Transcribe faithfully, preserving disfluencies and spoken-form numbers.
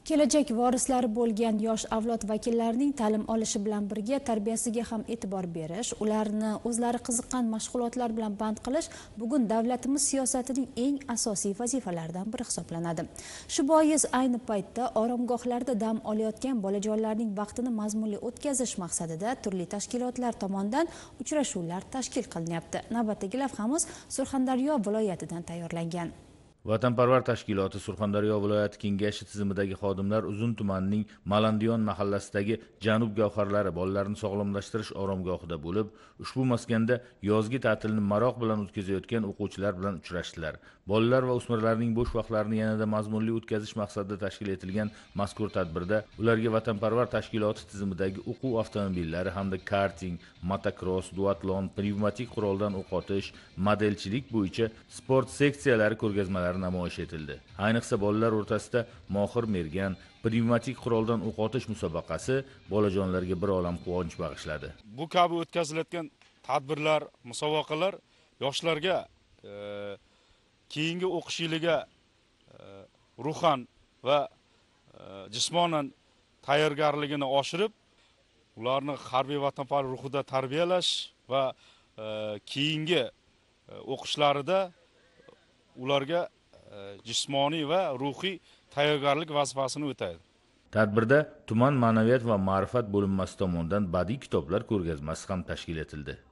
Kelajak vorislari bo'lgan yosh avlod vakillarining ta'lim olishi bilan birga tarbiyasiga ham e'tibor berish, ularni o'zlari qiziqqan mashg'ulotlar bilan band qilish bugun davlatimiz siyosatining eng asosiy vazifalaridan biri hisoblanadi. Shu bois ayni paytda oromgohlarda dam olayotgan bolajonlarning vaqtini mazmunli o'tkazish maqsadida turli tashkilotlar tomonidan uchrashuvlar tashkil qilinyapti. Navbatdagi lavhamiz Surxondaryo viloyatidan tayyorlangan. Vatanparvar tashkiloti Surxondaryo viloyati kengashi tizimidagi xodimlar Uzun tumanining Malandiyon mahallasidagi Janub gavharlari bolalarni sog'lomlashtirish oromgohida bo'lib, ushbu maskanda yozgi ta'tilni maroq bilan o'tkazayotgan o'quvchilar bilan uchrashdilar. Bolalar va o'smirlarning bo'sh vaqtlarini yanada mazmunli o'tkazish maqsadida tashkil etilgan mazkur tadbirda ularga vatanparvar tashkiloti tizimidagi o'quv avtomobillari hamda karting, motokross, duatlon, pnevmatik quroldan o'q otish, modelchilik bo'yicha sport seksiyalari ko'rgazmalari namoyish etildi. Ayniqsa bolalar o'rtasida mohir mergan, pnevmatik quroldan o'q otish musobaqasi bolajonlarga bir olam quvonch bag'ishladi. Bu kabi o'tkazilayotgan tadbirlar, musobaqalar yoshlarga e, keyingi o'qish yiliga e, ruhan va e, jismonan tayyorgarligini oshirib, ularni harbiy vatanparvar ruhida tarbiyalash va e, keyingi e, o'qishlarida ularga jismoniy va ruhiy tayyorgarlik vazifasini o'taydi. Tadbirda tuman ma'naviyat va ma'rifat bo'linmasi tomonidan badiiy kitoblar ko'rgazmasi ham tashkil etildi.